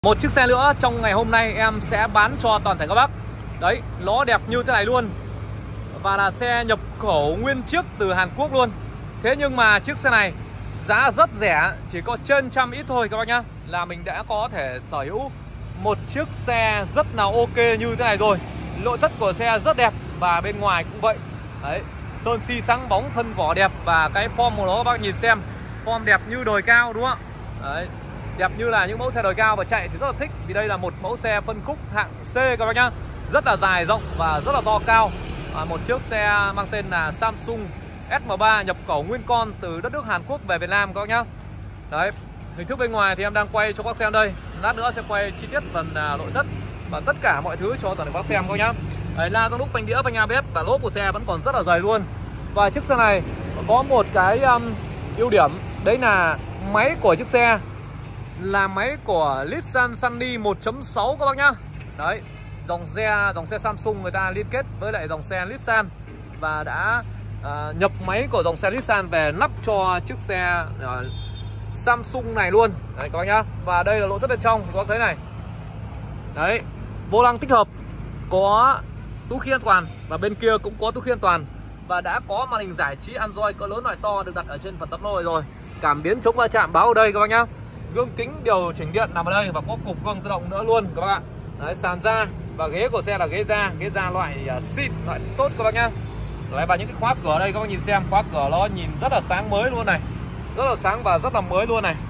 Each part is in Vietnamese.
Một chiếc xe nữa trong ngày hôm nay em sẽ bán cho toàn thể các bác. Đấy, nó đẹp như thế này luôn. Và là xe nhập khẩu nguyên chiếc từ Hàn Quốc luôn. Thế nhưng mà chiếc xe này giá rất rẻ, chỉ có trên trăm ít thôi các bác nhá. Là mình đã có thể sở hữu một chiếc xe rất là ok như thế này rồi. Nội thất của xe rất đẹp và bên ngoài cũng vậy. Đấy, sơn xi sáng bóng, thân vỏ đẹp và cái form của nó các bác nhìn xem, form đẹp như đời cao đúng không ạ? Đấy, đẹp như là những mẫu xe đời cao và chạy thì rất là thích. Vì đây là một mẫu xe phân khúc hạng C các bác nhá. Rất là dài rộng và rất là to cao. Một chiếc xe mang tên là Samsung SM3 nhập khẩu nguyên con từ đất nước Hàn Quốc về Việt Nam các bác nhá. Đấy, hình thức bên ngoài thì em đang quay cho các bác xem đây. Lát nữa sẽ quay chi tiết phần nội thất và tất cả mọi thứ cho toàn thể các bác xem các bác nhá. Đấy, la răng đúc, phanh đĩa, phanh ABS và lốp của xe vẫn còn rất là dày luôn. Và chiếc xe này có một cái ưu điểm, đấy là máy của chiếc xe là máy của Nissan Sunny 1.6 các bác nhá. Đấy, dòng xe Samsung người ta liên kết với lại dòng xe Nissan và đã nhập máy của dòng xe Nissan về lắp cho chiếc xe Samsung này luôn. Đấy các bác nhá. Và đây là nội thất bên trong các bác thấy này. Đấy, vô lăng tích hợp, có túi khí an toàn và bên kia cũng có túi khí an toàn và đã có màn hình giải trí Android cỡ lớn loại to được đặt ở trên phần tắp lô rồi. Cảm biến chống va chạm báo ở đây các bác nhá. Gương kính điều chỉnh điện nằm ở đây và có cục gương tự động nữa luôn các bác ạ. Đấy, sàn da và ghế của xe là ghế da loại xịn, loại tốt các bác nhá. Đấy, và những cái khóa cửa đây các bác nhìn xem, khóa cửa nó nhìn rất là sáng mới luôn này, rất là sáng và rất là mới luôn này.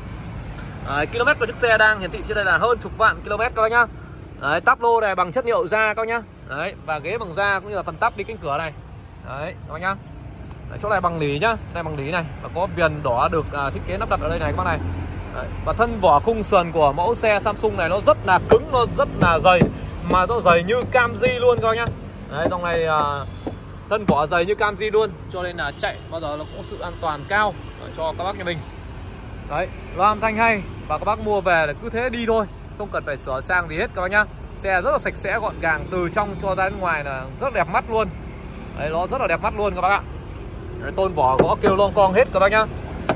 Km của chiếc xe đang hiển thị trên đây là hơn chục vạn km các bác nhá. Đấy, tắp lô này bằng chất liệu da các bác nhá. Đấy, và ghế bằng da cũng như là phần tắp đi cánh cửa này. Đấy các bác nhá. Đấy, chỗ này bằng lỉ nhá, đây bằng lỉ này và có viền đỏ được thiết kế lắp đặt ở đây này các bác này. Đấy, và thân vỏ khung sườn của mẫu xe Samsung này nó rất là cứng, nó rất là dày mà nó dày như Camry luôn các bác nhá. Đấy, dòng này thân vỏ dày như Camry luôn, cho nên là chạy bao giờ nó cũng có sự an toàn cao cho các bác nhà mình. Đấy, loa âm thanh hay và các bác mua về là cứ thế đi thôi, không cần phải sửa sang gì hết các bác nhá. Xe rất là sạch sẽ gọn gàng từ trong cho ra đến ngoài là rất đẹp mắt luôn. Đấy, nó rất là đẹp mắt luôn các bác ạ. Đấy, tôn vỏ gõ kêu lon con hết các bác nhá.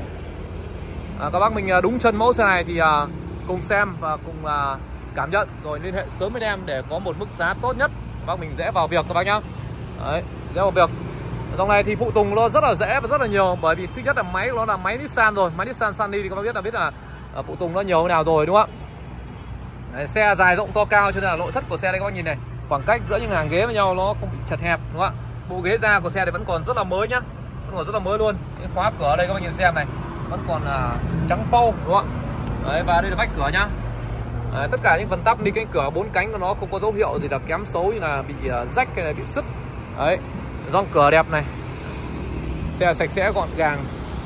Các bác mình đúng chân mẫu xe này thì cùng xem và cùng cảm nhận rồi liên hệ sớm với em để có một mức giá tốt nhất. Các bác mình dễ vào việc các bác nhá. Đấy, dễ vào việc. Dòng này thì phụ tùng nó rất là dễ và rất là nhiều, bởi vì thứ nhất là máy của nó là máy Nissan rồi, máy Nissan Sunny thì các bác biết là phụ tùng nó nhiều thế nào rồi đúng không ạ? Đấy, xe dài rộng to cao cho nên là nội thất của xe đây các bác nhìn này, khoảng cách giữa những hàng ghế với nhau nó không bị chật hẹp đúng không ạ? Bộ ghế da của xe thì vẫn còn rất là mới nhá, vẫn còn rất là mới luôn. Cái khóa cửa ở đây các bác nhìn xem này, vẫn còn trắng phau đúng không ạ? Đấy, và đây là vách cửa nhá. Đấy, tất cả những phần tắp đi cánh cửa bốn cánh của nó không có dấu hiệu gì là kém xấu như là bị rách hay là bị sứt. Đấy, gioăng cửa đẹp này, xe sạch sẽ gọn gàng.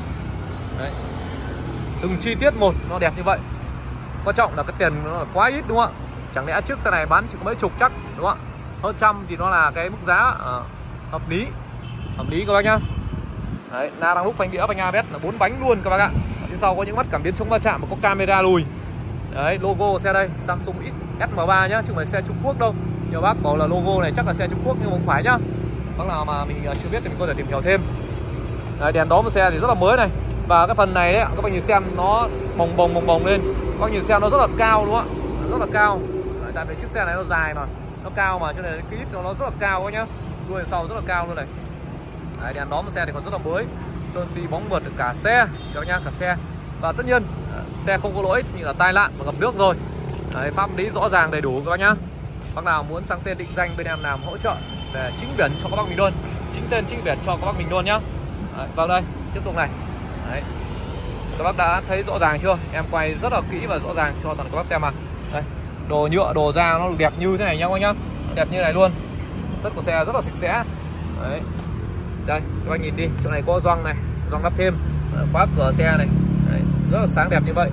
Đấy, từng chi tiết một nó đẹp như vậy. Quan trọng là cái tiền nó là quá ít đúng không ạ? Chẳng lẽ chiếc xe này bán chỉ có mấy chục chắc đúng không ạ? Hơn trăm thì nó là cái mức giá hợp lý các bác nhá. Đấy, la răng đúc, phanh đĩa, phanh ABS là 4 bánh luôn các bác ạ. Phía sau có những mắt cảm biến chống va chạm và có camera lùi. Đấy, logo xe đây Samsung SM3 nhá, chứ không phải xe Trung Quốc đâu. Nhiều bác bảo là logo này chắc là xe Trung Quốc nhưng không phải nhá. Bác nào mà mình chưa biết thì mình có thể tìm hiểu thêm. Đấy, đèn đóm của xe thì rất là mới này. Và cái phần này đấy các bác nhìn xem nó bồng bồng lên. Các bác nhìn xem nó rất là cao đúng không ạ? Rất là cao. Đấy, tại vì chiếc xe này nó dài mà, nó cao mà cho nên cái ít nó rất là cao các nhá. Đuôi đằng sau rất là cao luôn này. Đấy, đèn đóm của xe thì còn rất là mới, sơn xi bóng mượt được cả xe các nhá, cả xe. Và tất nhiên xe không có lỗi như là tai nạn và ngập nước rồi. Đấy, pháp lý rõ ràng đầy đủ các bác nhá. Bác nào muốn sang tên định danh bên em làm hỗ trợ về chính biển cho các bác mình luôn, chính tên chính biển cho các bác mình luôn nhá. Đấy, vâng, đây tiếp tục này. Đấy, các bác đã thấy rõ ràng chưa? Em quay rất là kỹ và rõ ràng cho toàn các bác xem mà. Đây, đồ nhựa, đồ da nó đẹp như thế này nhá các bác nhá, đẹp như này luôn. Tất của xe rất là sạch sẽ. Đấy, đây các bác nhìn đi, chỗ này có gioăng này, gioăng lắp thêm, khóa cửa xe này. Đấy, rất là sáng đẹp như vậy.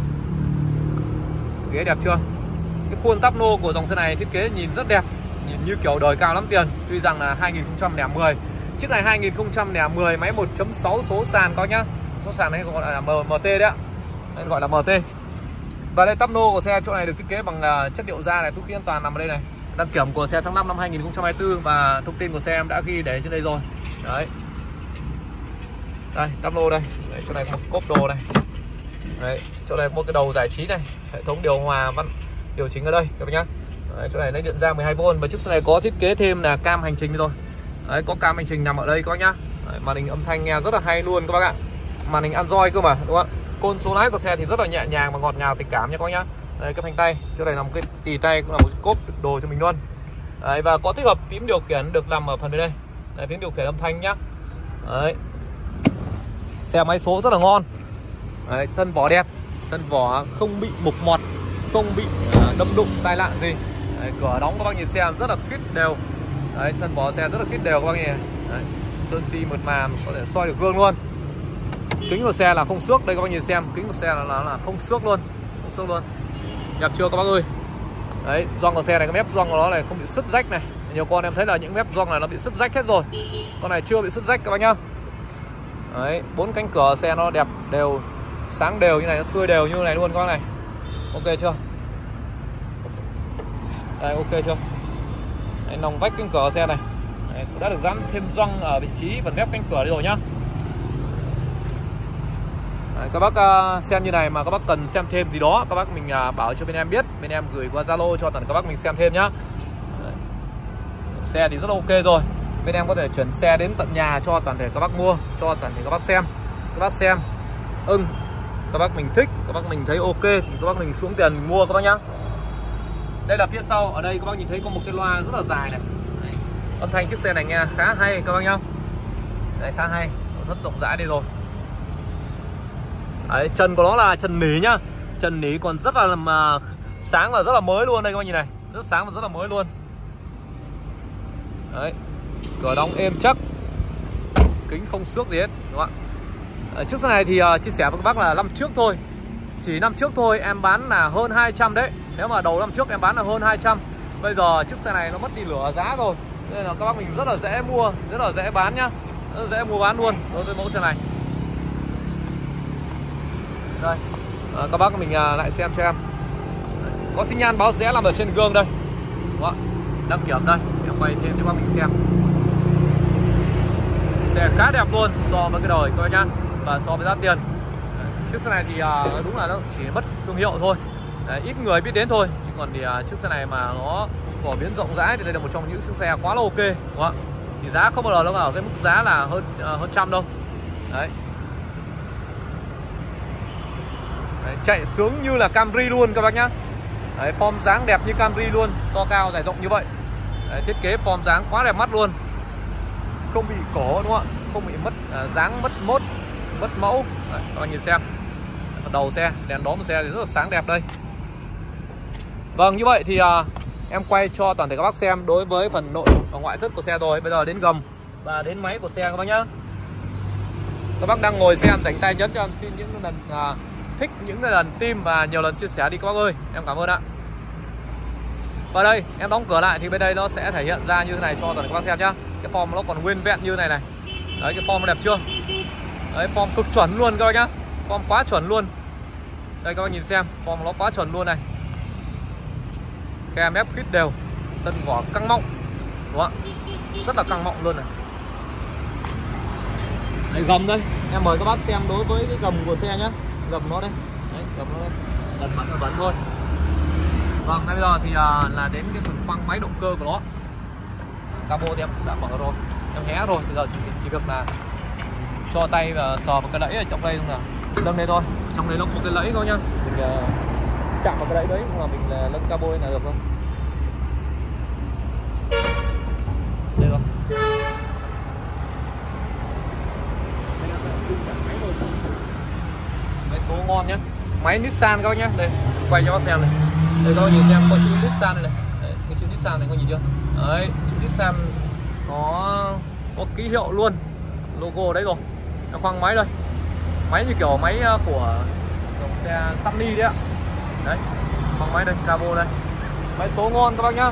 Ghế đẹp chưa? Cái khuôn tắp lô của dòng xe này thiết kế nhìn rất đẹp, nhìn như kiểu đời cao lắm tiền. Tuy rằng là 2010, chiếc này 2010, máy 1.6 số sàn coi nhá. Số sàn này gọi là MT đấy ạ. Đây gọi là MT. Và đây tắp lô của xe chỗ này được thiết kế bằng chất liệu da này, túi khí an toàn nằm ở đây này. Đăng kiểm của xe tháng 5 năm 2024 và thông tin của xe em đã ghi để trên đây rồi. Đấy. Đây, tắp lô đây. Đấy, chỗ này có cốp đồ này. Đấy, chỗ này có một cái đầu giải trí này, hệ thống điều hòa điều chỉnh ở đây các bác nhá. Đấy, chỗ này lấy điện ra 12V và chiếc xe này có thiết kế thêm là cam hành trình rồi. Đấy, có cam hành trình nằm ở đây các bác nhá. Đấy, màn hình âm thanh nghe rất là hay luôn các bác ạ. Màn hình Android cơ mà đúng không ạ? Côn số lái của xe thì rất là nhẹ nhàng và ngọt ngào tình cảm nha các bác nhá. Đây, cái phanh tay, chỗ này là một cái tì tay, cũng là một cái cốp đồ cho mình luôn. Đấy, và có tích hợp phím điều khiển được nằm ở phần bên đây. Đấy, phím điều khiển âm thanh nhá. Đấy. Xe máy số rất là ngon. Đấy, thân vỏ đẹp, thân vỏ không bị mục mọt, không bị đâm đụng tai nạn gì. Đấy, cửa đóng các bác nhìn xem rất là khít đều. Đấy, thân vỏ xe rất là khít đều các bác nhìn. Đấy, sơn xi mượt mà có thể soi được gương luôn. Kính của xe là không xước, đây các bác nhìn xem, kính của xe là không xước luôn, không xước luôn. Đẹp chưa các bác ơi. Đấy, gioăng của xe này, cái mép gioăng của nó này không bị sứt rách này. Nhiều con em thấy là những mép gioăng này nó bị sứt rách hết rồi. Con này chưa bị sứt rách các bác nhá. Đấy, 4 cánh cửa xe nó đẹp đều, sáng đều như này, nó tươi đều như này luôn các bác này. Ok chưa? Đây, ok chưa? Đấy, nòng vách cánh cửa xe này. Đấy, đã được dán thêm gioăng ở vị trí phần mép cánh cửa đây rồi nhá. Đấy, các bác xem như này mà các bác cần xem thêm gì đó, các bác mình bảo cho bên em biết, bên em gửi qua Zalo cho tận các bác mình xem thêm nhá. Đấy. Xe thì rất là ok rồi, bên em có thể chuyển xe đến tận nhà cho toàn thể các bác mua, cho toàn thể các bác xem. Các bác xem các bác mình thích, các bác mình thấy ok thì các bác mình xuống tiền mình mua các bác nhá. Đây là phía sau, ở đây các bác nhìn thấy có một cái loa rất là dài này. Đấy. Âm thanh chiếc xe này nghe khá hay các bác nhá. Đấy, khá hay, nội thất rộng rãi đây rồi. Đấy, chân của nó là chân nỉ nhá. Chân nỉ còn rất là sáng và rất là mới luôn đây các bác nhìn này. Rất sáng và rất là mới luôn. Đấy. Cửa đóng êm chắc. Kính không xước gì hết đúng không ạ? Chiếc xe này thì chia sẻ với các bác là năm trước thôi. Chỉ năm trước thôi em bán là hơn 200 đấy. Nếu mà đầu năm trước em bán là hơn 200. Bây giờ chiếc xe này nó mất đi nửa giá rồi. Nên là các bác mình rất là dễ mua, rất là dễ bán nhá. Rất là dễ mua bán luôn đối với mẫu xe này. Đây, các bác mình lại xem cho em. Có xi nhan báo rẽ nằm ở trên gương đây. Đó, đăng kiểm đây, em quay thêm cho các bác mình xem. Xe khá đẹp luôn so với cái đời các bác nhá. Và so với giá tiền. Chiếc xe này thì đúng là nó chỉ mất thương hiệu thôi. Đấy, ít người biết đến thôi. Chứ còn thì chiếc xe này mà nó phổ biến rộng rãi thì đây là một trong những chiếc xe quá là ok, đúng không? Thì giá không bao giờ nó ở cái mức giá là hơn trăm đâu. Đấy. Đấy, chạy sướng như là Camry luôn các bác nhá. Đấy, form dáng đẹp như Camry luôn, to cao dài rộng như vậy. Đấy, thiết kế form dáng quá đẹp mắt luôn, không bị cổ đúng không ạ, không bị mất dáng, mất mốt, mất mẫu. Đấy, các bác nhìn xem đầu xe, đèn đóm của xe thì rất là sáng đẹp đây. Vâng, như vậy thì em quay cho toàn thể các bác xem đối với phần nội và ngoại thất của xe rồi. Bây giờ đến gầm và đến máy của xe các bác nhá. Các bác đang ngồi xem rảnh tay nhấn cho em xin những lần thích, những lần tim và nhiều lần chia sẻ đi các bác ơi. Em cảm ơn ạ. Và đây em đóng cửa lại thì bên đây nó sẽ thể hiện ra như thế này cho toàn thể các bác xem nhá. Cái form nó còn nguyên vẹn như thế này này. Đấy, cái form nó đẹp chưa? Đấy, form cực chuẩn luôn các bác nhá. Form quá chuẩn luôn. Đây các bác nhìn xem, form nó quá chuẩn luôn này. Khe mép khít đều, thân vỏ căng mọng, đúng không ạ? Rất là căng mọng luôn này. Đây, gầm đây, em mời các bác xem đối với cái gầm của xe nhá. Gầm nó đây, đấy, gầm nó đây, vẫn thôi. Vâng, ngay bây giờ thì là đến cái phần khoang máy động cơ của nó. Cabo thì em đã mở rồi, em hé rồi. Bây giờ chỉ việc là cho tay và sờ vào cái lẫy ở trong đây không nào, nâng lên thôi. Trong đây nó có cái lẫy thôi nhá, mình chạm vào cái lẫy đấy không là mình nâng cabo là được không? Đây rồi. Máy số ngon nhá, máy Nissan các bác nhá. Đây, quay cho bác xem này. Đây các bác nhìn xem, có chữ Nissan này này. Đấy, cái chữ Nissan này có nhìn chưa? Đấy, chữ Nissan có ký hiệu luôn, logo đấy rồi. Khoang máy đây, máy như kiểu máy của dòng xe Sunny đấy ạ. Đấy, khoang máy đây, cabo đây, máy số ngon các bác nhá.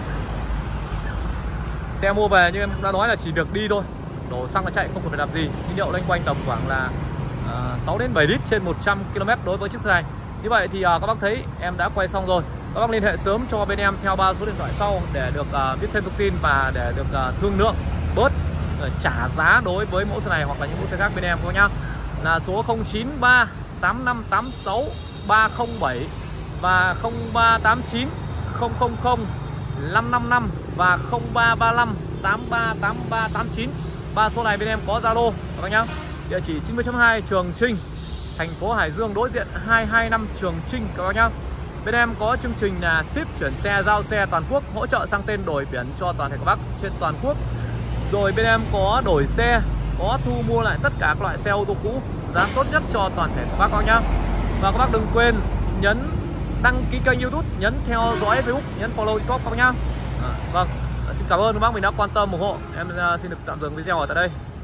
Xe mua về như em đã nói là chỉ việc đi thôi, đổ xăng là chạy, không cần phải làm gì. Nhiên liệu loanh quanh tầm khoảng là 6 đến 7 lít trên 100 km đối với chiếc xe này. Như vậy thì các bác thấy em đã quay xong rồi. Các bác liên hệ sớm cho bên em theo 3 số điện thoại sau để được biết thêm thông tin và để được thương lượng bớt trả giá đối với mẫu xe này hoặc là những mẫu xe khác bên em các bác nhá. Là số 093 8586 307 và 0389 555 và 0335 838389. Ba số này bên em có Zalo các bác nhá. Địa chỉ 90.2 Trường Trinh, thành phố Hải Dương, đối diện 225 Trường Trinh các bác nhá. Bên em có chương trình là ship chuyển xe, giao xe toàn quốc, hỗ trợ sang tên đổi biển cho toàn thể các bác trên toàn quốc. Rồi bên em có đổi xe, có thu mua lại tất cả các loại xe ô tô cũ, giá tốt nhất cho toàn thể các bác nhá. Và các bác đừng quên nhấn đăng ký kênh YouTube, nhấn theo dõi Facebook, nhấn follow TikTok các bác nhá. Vâng, xin cảm ơn các bác mình đã quan tâm ủng hộ. Em xin được tạm dừng video ở tại đây.